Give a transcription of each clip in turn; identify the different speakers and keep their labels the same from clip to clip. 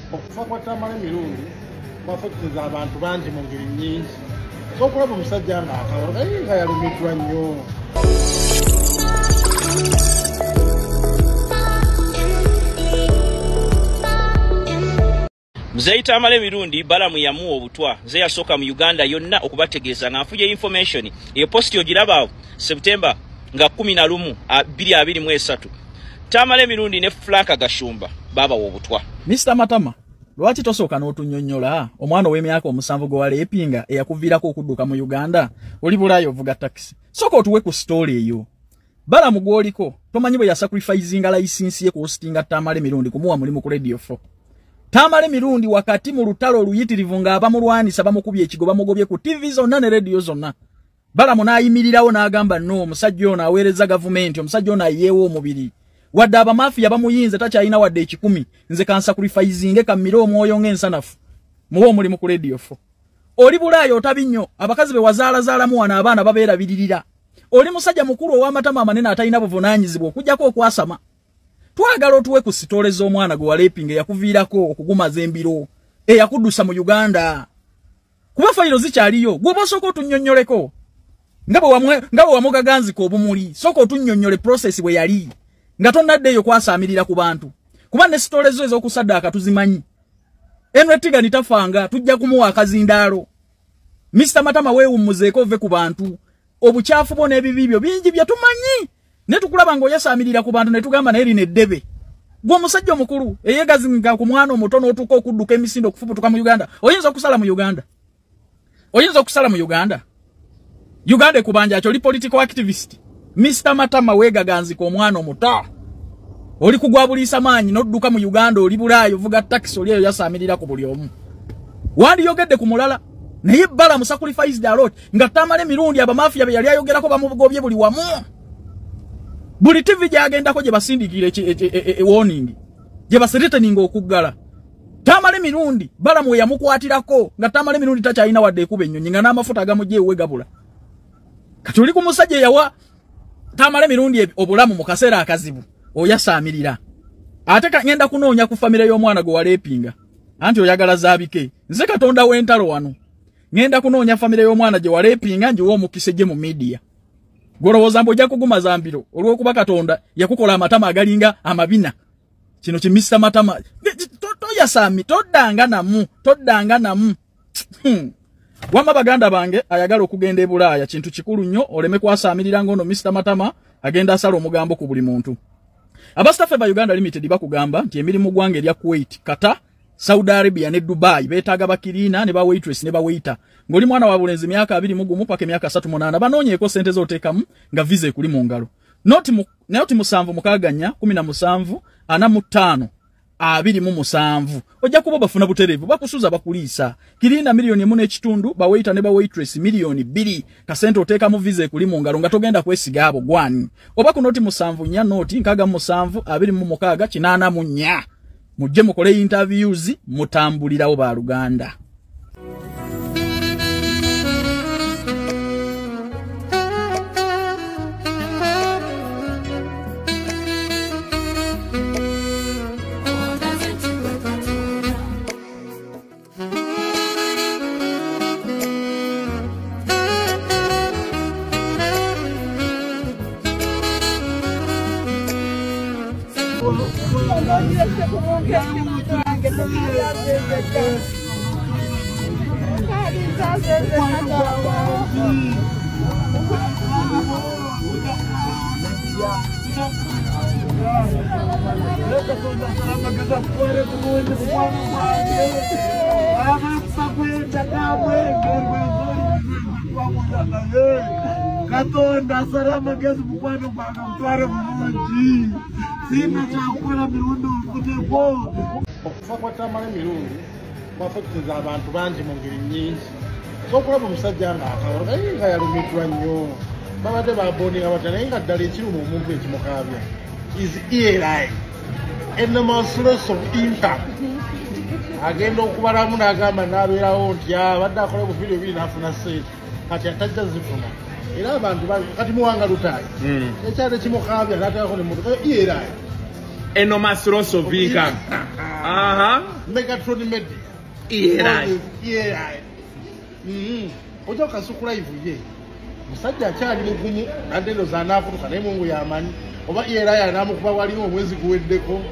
Speaker 1: okufa kwa Tamale Mirundi kwafekiteza abantu bangi mu ngeri nnyingi. Okulaba omusajja ng'akawala nga yalumiddwa nnyo.
Speaker 2: Mzee Tamale Mirundi balamu yamuwa obutwa nze yasooka mu Uganda yonna okubategeeza nga nfuje information eyo post ogiraba September nga 11 2023 Tamale Mirundi ne Frank Gashumba baba wobutwa.
Speaker 3: Mr. Matama lwaki tosooka n'otunnyonnyola omwana w'emyaka omusanvu gwe waleepinga eyakuviirako okudduka mu Uganda oli bulaayo ovuga taxi sooka otuwe ku story eyo balamu gw'oliko tomanyi bwe yasacrificinga license ye ku hostinga Tamale Mirundi kumuwa mulimu ku Radio 4. Tamale Mirundi wakati mu lutalo oluyitirivu ng'abamulwanisa bamukubye ekigo bamugobye ku TV zonna ne radio zonna. Balamu n'ayimirirawo n'agamba no omusajja ono aweereza gavumenti omusajja ono ayeewo omubiri. Wadde abamafia bamuyinze takyalina wadde ekikumi nze kansacrificinge kammira omwoyo ng'ensanafu muwe omulimu ku Radio 4. Oli bulaayo otabi nnyo abakazi be wazaalazaalamu wano abaana babeerabiririra. Oli musajja mukulu ow'amatama amanene atalina buvunaanyizibwa okuggyako okwasama. Twagala otuwe ku sitole z'omwana gwe waleepinga yakuviirako okugumaza embiro eyakuddusa mu Uganda. Kuba fayiro zikyaliyo gwe osooka otunnyonnyoleko nga bwe wamugaganzika obumuli sooka otunnyonnyole process bwe yali nga tonnaddeeyo kwasaamirira ku bantu kuba ne sitole zo ez'okusaddaaka tuzimanyi. Enwettiga nitafanga tujja kumuwa akazindaalo. Mr. Matama weewummuzeeko ove ku bantu obukyafu bwo n'ebibi byo bingi bye tumanyi. Netukulaba ng'oyasaamirira ku bantu ne tugamba naye lino eddebe. Gwe omusajja omukulu eyeegazinga ku mwana omutono otuuka okudduka emisinde okufubutuka mu Uganda. Oyinza okusala mu Uganda. Oyinza okusala mu Uganda. Uganda ekubanja akyo oli political activist. Mr. Matama weegaganzika omwana omuto. Oli kugwabuliisa maanyi n'odduka mu Uganda oli bulaayo vuga taxi oli eyo yasaamirira ku buli omu. Wandiyogedde ku mulala naye Balamu sacrificed a lot nga Tamale Mirundi abamafia be yali ayogerako bamugobye buli wamu. Buli TV gyagendako gye basindikire warning gye basereteninga okuggala. Tamale Mirundi Balamu yamukwatirako nga Tamale Mirundi takyalina wadde ekuba ennyonyi nga n'amafuta agamugyeewe gabula. Kati oli ku musajja yawa Tamale Mirundi obulamu mu kaseera akazibu oyasaamirira. Ate ngenda kunoonya ku famire y'omwana gwe waleepinga anti oyagala zaabike nze Katonda w'entalo wano ngenda kunoonya famire y'omwana gye waleepinga njiwa omukise gye mu media. Golowooza mbo ojja kugumaza mbiro olw'okuba Katonda yakukola amatama agalinga amabina. Kino ki Mr. Matama toyasaami toddanga namu. Wama baganda bange ayagala okugenda e Bulaaya kintu kikulu nnyo oleme kwasaamirira ngono Mr. Matama agenda asala omugambo ku buli muntu. Abastafe ba Uganda Limited bakugamba nti emirimu gwange erya Kuwait, Qatar, Saudi Arabia ne Dubai betaaga bakirina ne ba waitress ne ba waiter. Ngoli mwana wa bulenzi myaka 21 paka myaka 38 banoonyeeko sente z'oteekamu nga visa ekuli mu ngalo. Noti 7 mukaganya 17 45 27 ojja kuba bafuna buterevu bakusuza bakuliisa kirina milioni 1.5 ba waiter ne ba waitress milioni 2 kasente oteekamu visa ekuli mu ngalo nga togenda kwesiga abo gwani oba ku noti 7 nya noti 7 26 84 mujje mukole interviews mutambulirawo ba Luganda.
Speaker 4: Katonda salama gezi mukwano kwanga mutware bulungi sina kyakukola mirundi okuteko.
Speaker 1: Okufa kwa Tamale Mirundi kwafekiteza abantu bangi mu ngeri nnyingi. Okulaba omusajja ng'akawala nga yalumiddwa nnyo babadde baboninga bata naye nga ddala ekirimu omuntu ekimukaabya is ELI enema source of income. Agenda okubalamu n'agamba n'abeerawo nti abadde akola buvidiyo biri n'afuna sente kati atajja zifuna era abantu kati muwanga lutaayi ekyalo kimukaabya n'ateekako ne mmotoka ELI
Speaker 5: enormous loss of income.
Speaker 1: Megatron Media. Ojo kasukula ivuye. Musajja akyali mugumu nadendo zanaafutuka naye Mungu yamanyi. Oba era yanamukuba waliwo omwezi guweddeko.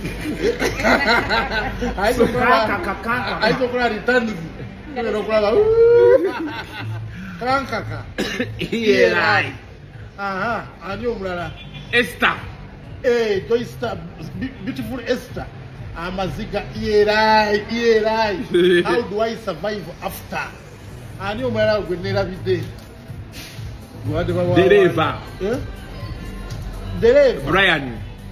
Speaker 1: Aizokola returns. Kero kulaba. Kankaka. Ani omulala.
Speaker 5: Esther.
Speaker 1: Joyster, beautiful Esther. Amaziga ERI. How do I survive after? Ani omulala gwenera bide.
Speaker 5: Dereva.
Speaker 1: Brian.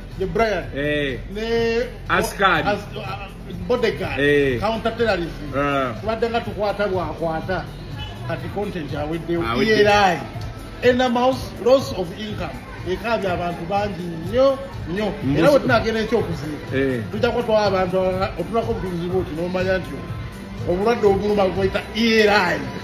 Speaker 1: Ne
Speaker 5: Askari.
Speaker 1: Bodyguard. Counter terrorism. Wadenga tukwata bwakwata. Kati content awedde ERI. Enormous loss of income. Ekabi abantu bangi nnyo. Era bwe tunagenda ekyokuziika. Tujja kutwala abantu otulako obutuuzi bwoti n'omanya nti obulwadde obuluma bweta ERI.